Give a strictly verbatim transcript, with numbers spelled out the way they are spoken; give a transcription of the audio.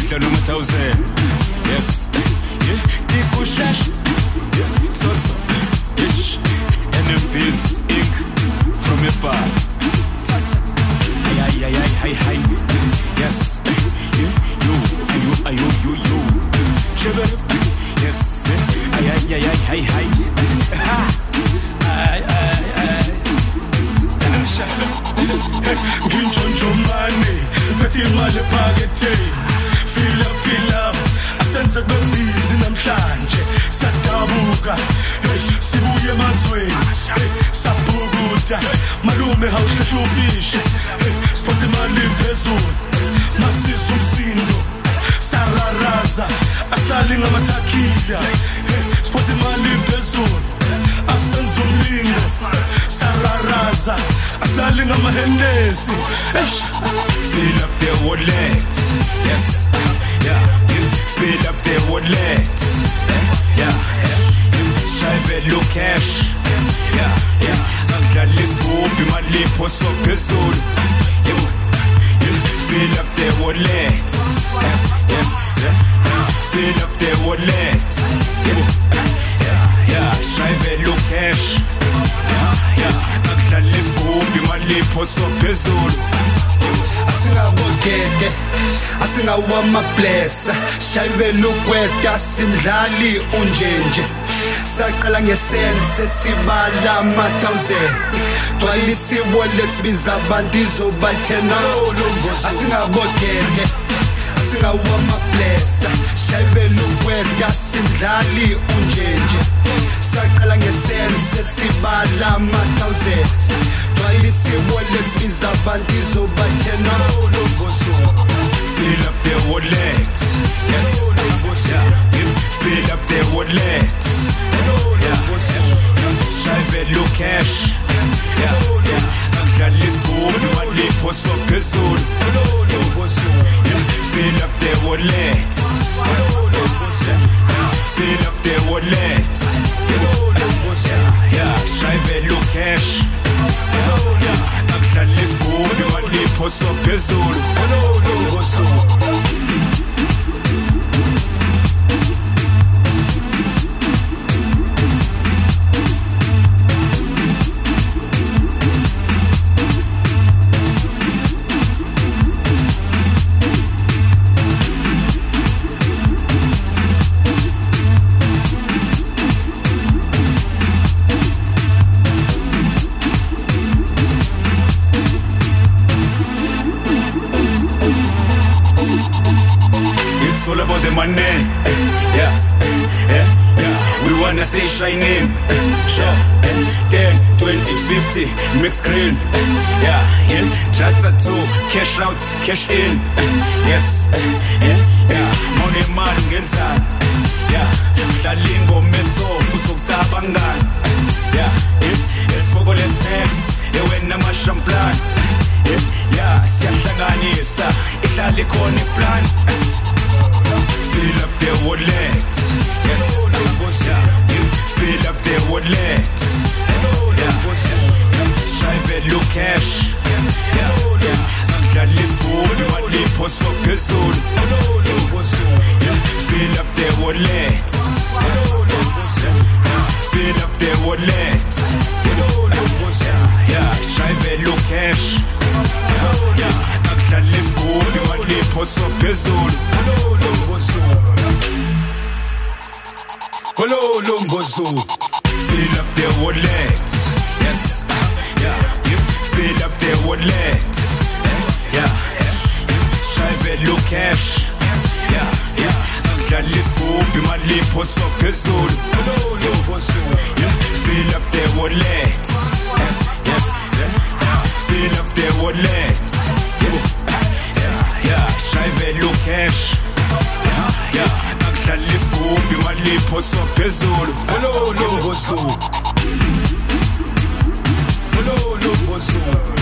Ngidla noma thousand. Yes. Yeah. Dikushash. Tsotso. Ish. N M B's ink from a bar. Ay ay ay ay ay. Yes. Yeah. You, you, you, you, you. Chibe. Yes. Ay ay ay ay ay ay. Ha. Ay ay ay. Nginjonjo mani, bethi imali ephakethe. Feel up, feel up. Asenze bebizi namhlanje. Sadabuka, sibuye emazweni. Sabukuda, malume hawuhlehla ufishe. Spothe imali phezulu, masizwe umsindo. Sararaza, asilali ngamathakila. Spothe imali phezulu, asenze umlingo. Sararaza, asilali ngamahenesi. Fill up their wallet. Yes. Yeah. Fill up their wallet. Yeah. Shave look cash. Yeah. Yeah. Ngidlala isigubhu imali iphoso phezulu. Fill up their wallet. Yes. Fill up their wallet. Yeah. Yeah. Shave look cash. Yeah. Ngidlala isigubhu imali iphoso phezulu. Asingabogede, asingawama blessa, shayive lukweta simdlali unjenje. Saqala ngesense sibala ama thousand. Twalisi wallets biza bandizo bathena. Asingabogede, asingawama blessa, shayive lukweta simdlali unjenje. Saqala ngesense sibala ama thousand. Twalisi wallets biza bandizo bathena. Fill up their wallet. Yes. Yeah. Fill up their wallet. Yeah. Shave look cash. Yeah. Yeah. Ngidlala isigubhu imali iphoso phezulu. Fill up their wallet. Fill up their wallet. Yeah. Shave look cash. Yeah. Ngidlala isigubhu imali iphoso phezulu. It's all about the money. Yeah, yeah, yeah. We wanna stay shining. Sure. ten, twenty, fifty, mix green. Yeah, yeah. Chata two, cash out, cash in. Yes, yeah, yeah. Money man ngenza. Yeah, Shalingo meso, usuktabangan. Yeah, yeah. Esfogo les next. Ewena mashamplan. Yeah, siyahlanganisa. Ihlale khona iplan. Fill up their wallet. Yes. Yeah. Fill up their wallet. Yeah. Shave look cash. Yeah. Yeah. Ngidlala isigubhu imali iphoso phezulu. Fill up their wallet. Fill up their wallet. Yeah. Shave look cash. Yeah. Ngidlala isigubhu imali iphoso phezulu. Hello, Lombozo. Fill up their wallet. Yes. Yeah. Fill up their wallet. Yeah. Shave look cash. Yeah. Yeah. Ngidlala isigubhu imali iphoso phezulu. Fill up their wallet. Yes. Fill up their wallet. Yeah. Yeah. Shave look cash. Yeah. Ngidlala isigubhu imali iphoso phezulu. Hello, Lombozo. Hello, Lombozo.